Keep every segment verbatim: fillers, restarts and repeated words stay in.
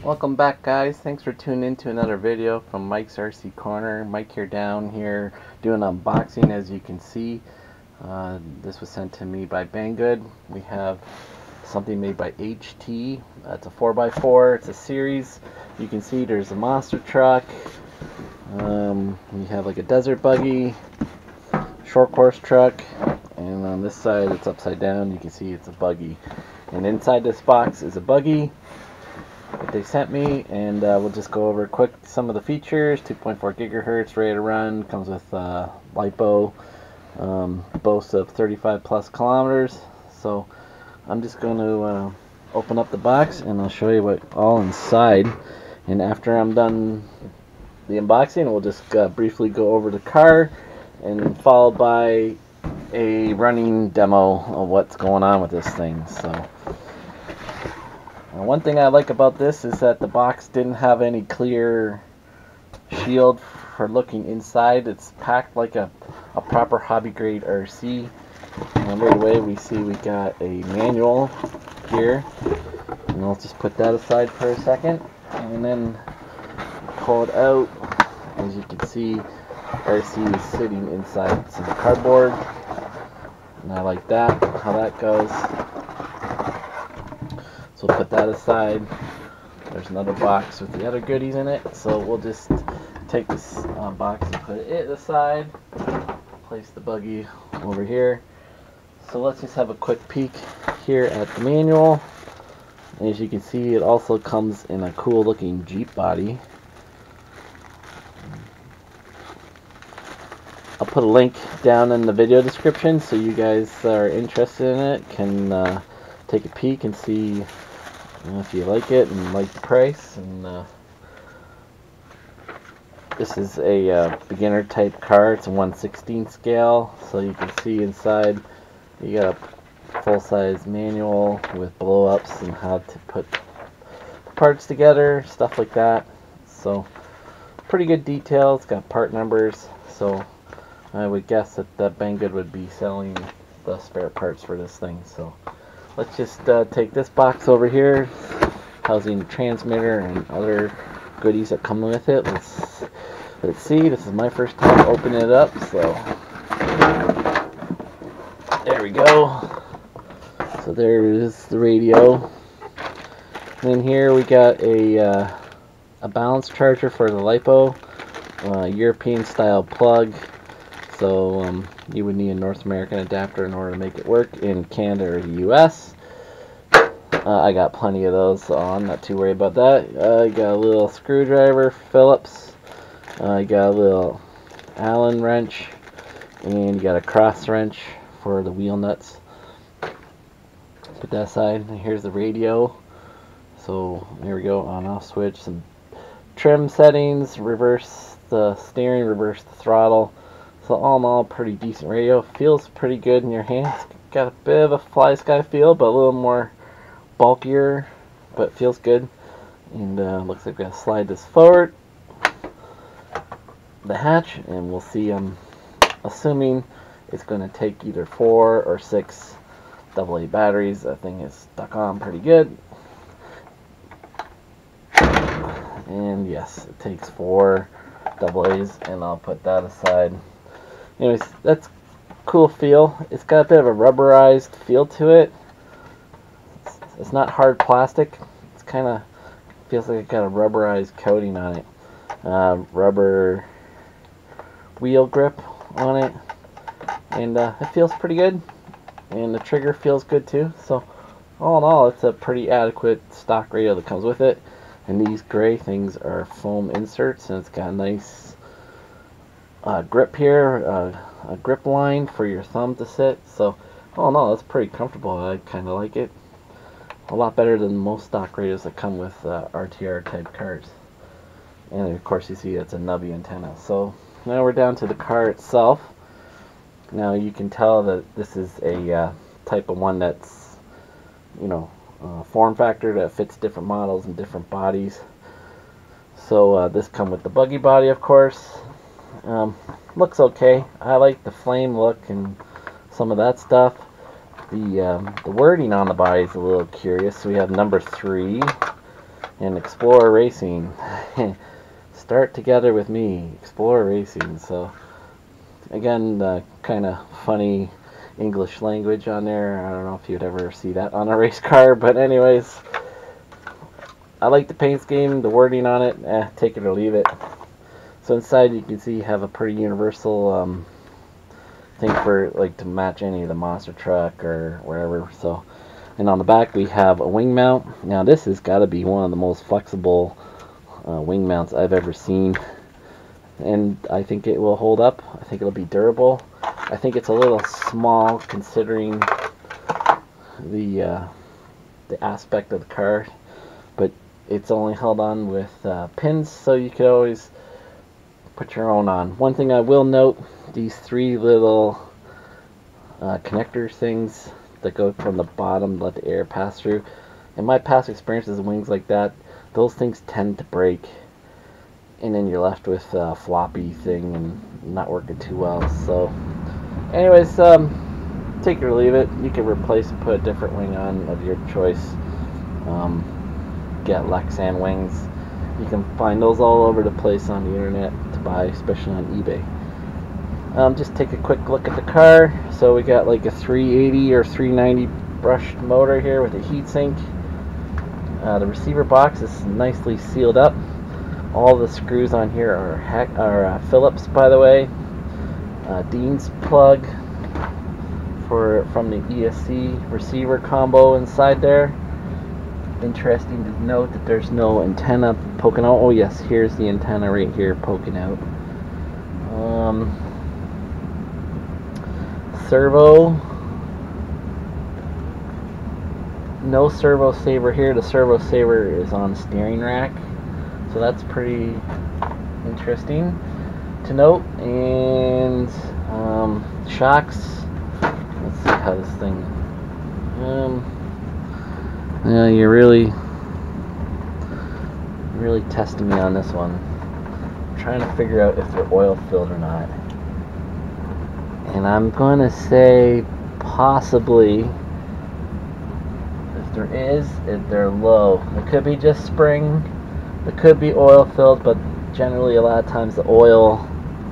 Welcome back, guys. Thanks for tuning in to another video from Mike's R C Corner. Mike here down here doing unboxing. As you can see, uh, this was sent to me by BANGGOOD. We have something made by H T. Uh, it's a four by four. It's a series. You can see there's a monster truck. Um, we have like a desert buggy, short course truck, and on this side it's upside down. You can see it's a buggy. And inside this box is a buggy that they sent me, and uh, we'll just go over quick some of the features. two point four gigahertz, ready to run, comes with uh, LiPo, um, boasts of thirty-five plus kilometers. So I'm just going to uh, open up the box and I'll show you what all inside, and after I'm done the unboxing we'll just uh, briefly go over the car, and followed by a running demo of what's going on with this thing. So Uh, one thing I like about this is that the box didn't have any clear shield for looking inside. It's packed like a, a proper hobby grade R C. And right away we see we got a manual here. And I'll just put that aside for a second. And then pull it out. As you can see, R C is sitting inside some cardboard. And I like that, how that goes. So we'll put that aside. There's another box with the other goodies in it. So we'll just take this uh, box and put it aside. Place the buggy over here. So let's just have a quick peek here at the manual. And as you can see, it also comes in a cool looking Jeep body. I'll put a link down in the video description so you guys that are interested in it can uh, take a peek and see if you like it and like the price. And uh, this is a uh, beginner type car. It's a one sixteenth scale, so you can see inside you got a full-size manual with blow-ups and how to put the parts together, stuff like that. So pretty good detail. It's got part numbers, so I would guess that the BANGGOOD would be selling the spare parts for this thing. So let's just uh, take this box over here, housing the transmitter and other goodies that come with it. Let's let's see. This is my first time opening it up, so there we go. So there is the radio. And then here we got a uh, a balance charger for the LiPo, uh, European style plug. So um, you would need a North American adapter in order to make it work in Canada or the U S Uh, I got plenty of those, so I'm not too worried about that. Uh, I got a little screwdriver, Phillips. Uh, I got a little Allen wrench, and you got a cross wrench for the wheel nuts. Put that aside. And here's the radio. So here we go, on off switch, some trim settings, reverse the steering, reverse the throttle. So all in all, pretty decent radio. Feels pretty good in your hands. Got a bit of a Fly Sky feel, but a little more bulkier, but feels good. And uh, looks like we're gonna slide this forward, the hatch, and we'll see. I'm assuming it's gonna take either four or six double A batteries. That thing is stuck on pretty good. And yes, it takes four double A's, and I'll put that aside. Anyways, that's cool feel. It's got a bit of a rubberized feel to it. It's, it's not hard plastic. It's kind of feels like it got a rubberized coating on it. Uh, rubber wheel grip on it, and uh, it feels pretty good. And the trigger feels good too. So all in all, it's a pretty adequate stock radio that comes with it. And these gray things are foam inserts, and it's got a nice Uh, grip here, uh, a grip line for your thumb to sit. So, oh no, that's pretty comfortable. I kind of like it. A lot better than most stock radios that come with uh, R T R type cars. And of course you see it's a nubby antenna. So now we're down to the car itself. Now you can tell that this is a uh, type of one that's, you know, uh, form factor that fits different models and different bodies. So uh, this come with the buggy body, of course. Um, looks okay. I like the flame look and some of that stuff. The um, the wording on the body is a little curious. So we have number three, and Explore Racing. Start together with me, Explore Racing. So again, uh, kind of funny English language on there. I don't know if you'd ever see that on a race car, but anyways, I like the paint scheme, the wording on it, eh, take it or leave it. So inside you can see you have a pretty universal um, thing for like to match any of the monster truck or wherever. So, and on the back we have a wing mount. Now this has got to be one of the most flexible uh, wing mounts I've ever seen, and I think it will hold up. I think it'll be durable. I think it's a little small considering the uh, the aspect of the car, but it's only held on with uh, pins, so you could always put your own on. One thing I will note, these three little uh, connector things that go from the bottom to let the air pass through. In my past experiences with wings like that, those things tend to break, and then you're left with a floppy thing and not working too well. So anyways, um, take it or leave it. You can replace and put a different wing on of your choice. Um, get Lexan wings. You can find those all over the place on the internet to buy, especially on eBay. Um, just take a quick look at the car. So we got like a three eighty or three ninety brushed motor here with a heatsink. Uh, the receiver box is nicely sealed up. All the screws on here are, heck, are uh, Phillips, by the way. Uh, Dean's plug for from the E S C receiver combo inside there. Interesting to note that there's no antenna poking out. Oh yes, here's the antenna right here poking out. Um, servo. No servo saver here. The servo saver is on the steering rack. So that's pretty interesting to note. And um, shocks. Let's see how this thing... Um, Yeah, you're really, really testing me on this one. I'm trying to figure out if they're oil filled or not. And I'm going to say possibly, if there is, if they're low. It could be just spring, it could be oil filled, but generally a lot of times the oil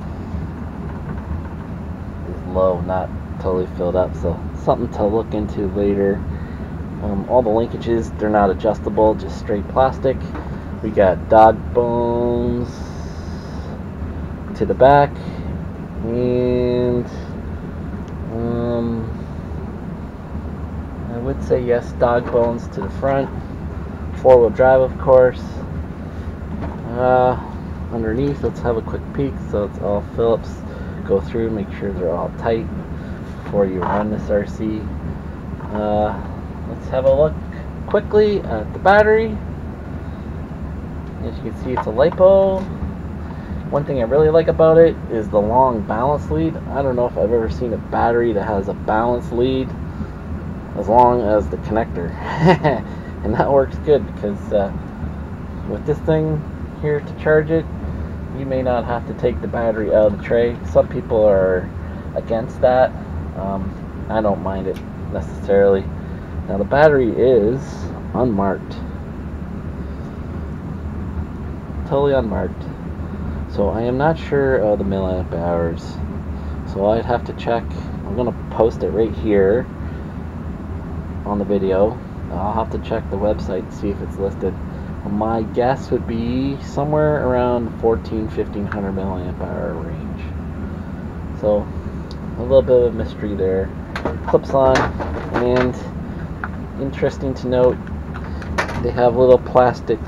is low, not totally filled up. So something to look into later. Um, all the linkages, they're not adjustable, just straight plastic. We got dog bones to the back, and um, I would say yes, dog bones to the front. Four-wheel drive, of course. Uh, underneath, let's have a quick peek. So it's all Phillips. Go through, make sure they're all tight before you run this R C. Uh, Let's have a look quickly at the battery. As you can see, it's a LiPo. One thing I really like about it is the long balance lead. I don't know if I've ever seen a battery that has a balance lead as long as the connector. And that works good because uh, with this thing here to charge it, you may not have to take the battery out of the tray. Some people are against that. Um, I don't mind it necessarily. Now the battery is unmarked, totally unmarked, so I am not sure of the milliamp hours, so I'd have to check. I'm going to post it right here on the video. I'll have to check the website and see if it's listed. My guess would be somewhere around fourteen fifteen hundred milliamp hour range, so a little bit of a mystery there. Clips on, and interesting to note, they have little plastic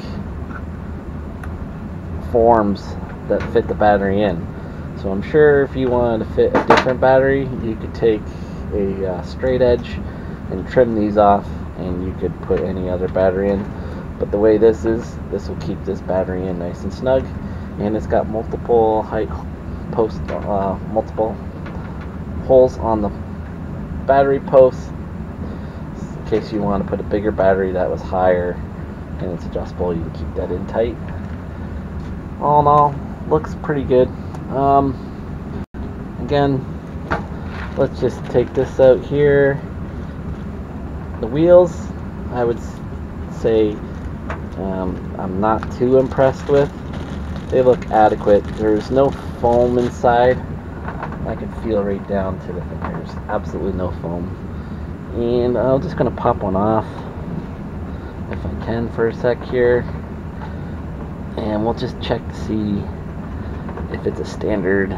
forms that fit the battery in. So I'm sure if you wanted to fit a different battery, you could take a uh, straight edge and trim these off, and you could put any other battery in. But the way this is, this will keep this battery in nice and snug, and it's got multiple height post, uh, multiple holes on the battery posts. In case you want to put a bigger battery that was higher and it's adjustable, you can keep that in tight. All in all, looks pretty good. Um, again, let's just take this out here. The wheels, I would say um, I'm not too impressed with. They look adequate. There's no foam inside. I can feel right down to the fingers. Absolutely no foam. And I'm just going to pop one off if I can for a sec here. And we'll just check to see if it's a standard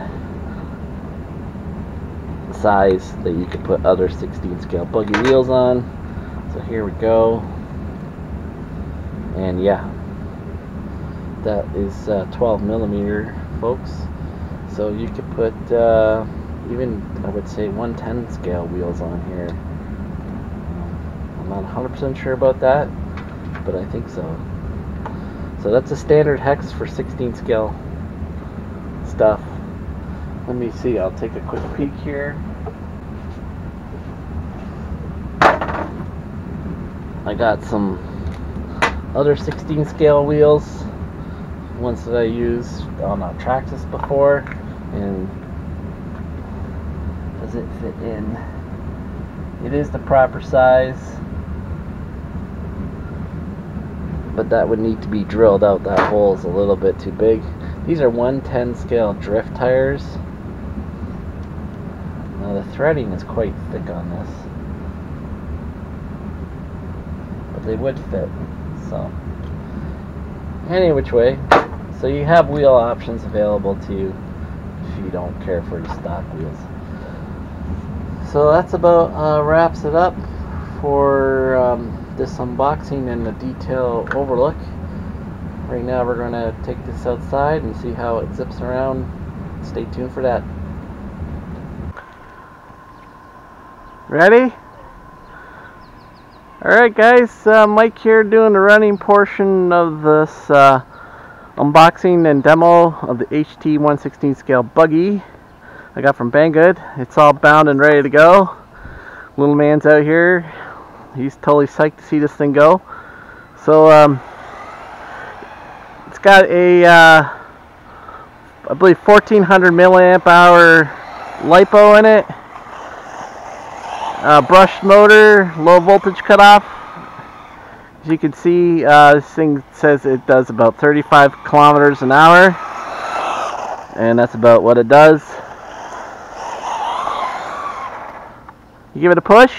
size that you could put other sixteen scale buggy wheels on. So here we go. And yeah, that is uh, twelve millimeter, folks. So you could put uh, even, I would say, one ten scale wheels on here. I'm not one hundred percent sure about that, but I think so. So that's a standard hex for sixteen scale stuff. Let me see, I'll take a quick peek here. I got some other sixteen scale wheels, ones that I used on a Traxxas before, and does it fit in? It is the proper size, but that would need to be drilled out. That hole is a little bit too big. These are one ten scale drift tires. Now the threading is quite thick on this, but they would fit. So any which way, so you have wheel options available to you if you don't care for your stock wheels. So that's about uh, wraps it up for um, this unboxing and the detail overlook. Right now we're going to take this outside and see how it zips around. Stay tuned for that. Ready? Alright guys, uh, Mike here doing the running portion of this uh, unboxing and demo of the H T one sixteen scale buggy I got from BANGGOOD. It's all bound and ready to go. Little man's out here. He's totally psyched to see this thing go. So um, it's got a uh, I believe fourteen hundred milliamp hour LiPo in it. Uh, brushed motor, low voltage cutoff. As you can see, uh, this thing says it does about thirty-five kilometers an hour, and that's about what it does. You give it a push.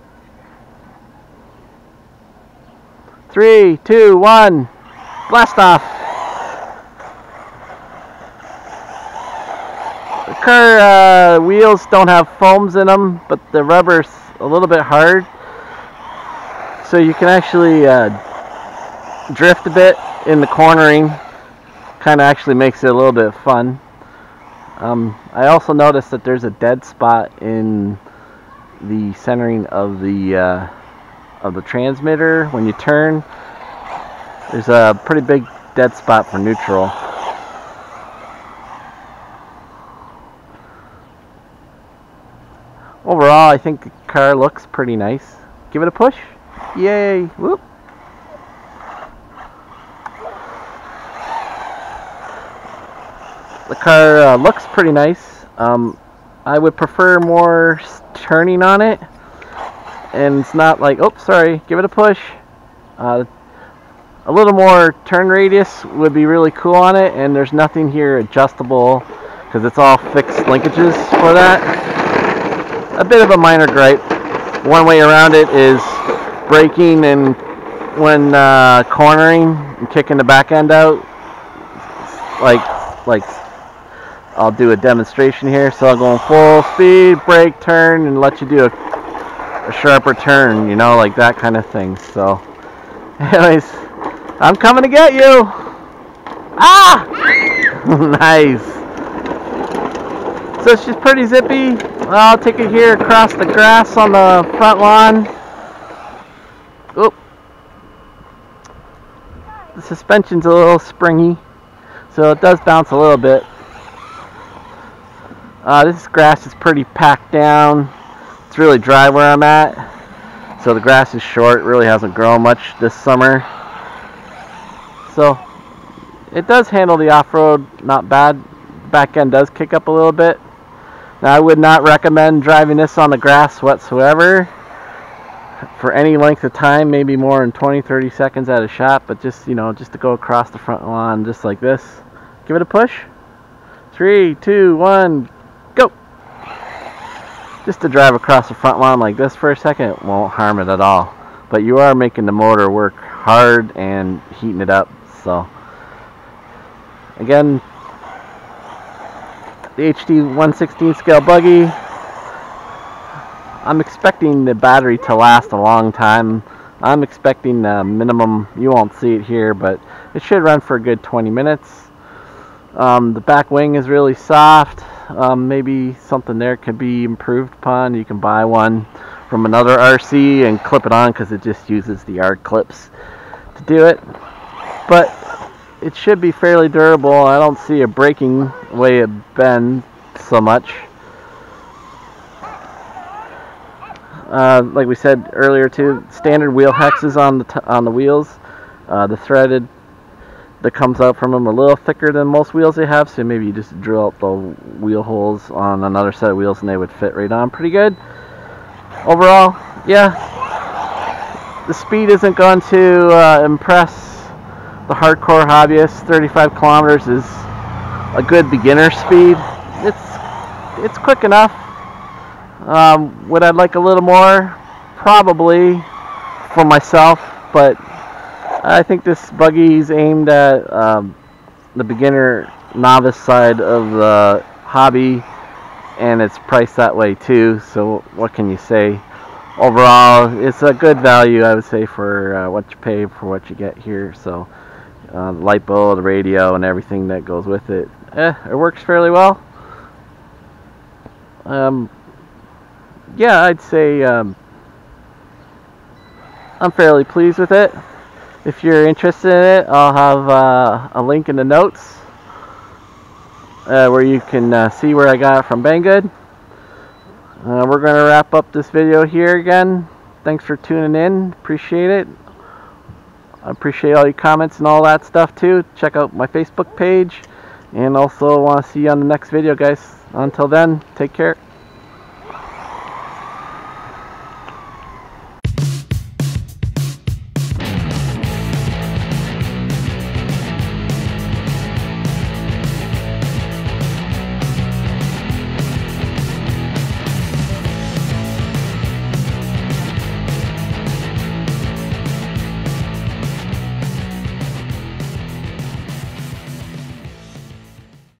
Three, two, one, blast off. The car uh, wheels don't have foams in them, but the rubber's a little bit hard, so you can actually uh, drift a bit in the cornering. Kind of actually makes it a little bit fun. Um, I also noticed that there's a dead spot in the centering of the uh, of the transmitter when you turn. There's a pretty big dead spot for neutral. Overall, I think the car looks pretty nice. Give it a push. Yay! Whoop! The car uh, looks pretty nice. Um, I would prefer more turning on it, and it's not like, oh, sorry, give it a push. Uh, a little more turn radius would be really cool on it, and there's nothing here adjustable because it's all fixed linkages for that. A bit of a minor gripe. One way around it is braking and when uh, cornering and kicking the back end out. Like, like I'll do a demonstration here. So I'll go in full speed, brake, turn, and let you do a, a sharper turn. You know, like that kind of thing. So, anyways, I'm coming to get you. Ah! Nice. So it's just pretty zippy. I'll take it here across the grass on the front lawn. Oop. The suspension's a little springy, so it does bounce a little bit. Uh, this grass is pretty packed down. It's really dry where I'm at, so the grass is short. It really hasn't grown much this summer. So it does handle the off-road not bad. The back end does kick up a little bit. Now, I would not recommend driving this on the grass whatsoever. for any length of time, maybe more than twenty, thirty seconds at a shot, but just, you know, just to go across the front lawn just like this. Give it a push. Three, two, one, go. Just to drive across the front lawn like this for a second won't harm it at all. But you are making the motor work hard and heating it up. So again, the H D one sixteenth scale buggy, I'm expecting the battery to last a long time. I'm expecting a minimum, you won't see it here, but it should run for a good twenty minutes. Um, the back wing is really soft. Um, maybe something there could be improved upon. You can buy one from another R C and clip it on, because it just uses the R clips to do it. But it should be fairly durable. I don't see a breaking way it bends so much. Uh, like we said earlier too, standard wheel hexes on the t on the wheels. Uh, the threaded that comes out from them a little thicker than most wheels they have, so maybe you just drill out the wheel holes on another set of wheels and they would fit right on pretty good. Overall, yeah, the speed isn't going to uh, impress the hardcore hobbyist. thirty-five kilometers is a good beginner speed. It's it's quick enough. Um, would I like a little more? Probably, for myself, but I think this buggy is aimed at um, the beginner novice side of the hobby, and it's priced that way too, so what can you say? Overall, it's a good value, I would say, for uh, what you pay for what you get here. So uh, the light bulb, the radio, and everything that goes with it, eh, it works fairly well. Um, yeah, I'd say um, I'm fairly pleased with it. If you're interested in it, I'll have uh, a link in the notes uh, where you can uh, see where I got it from BANGGOOD. Uh, we're going to wrap up this video here again. Thanks for tuning in. Appreciate it. I appreciate all your comments and all that stuff too. Check out my Facebook page. And also want to see you on the next video, guys. Until then, take care.